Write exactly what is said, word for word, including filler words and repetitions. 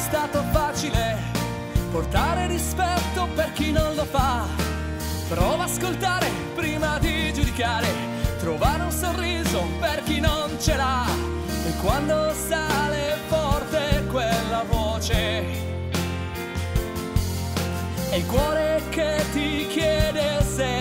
stato facile portare rispetto per chi non lo fa. Prova a ascoltare prima di giudicare, trovare un sorriso per chi non ce l'ha. E quando sale forte quella voce, è il cuore che ti chiede se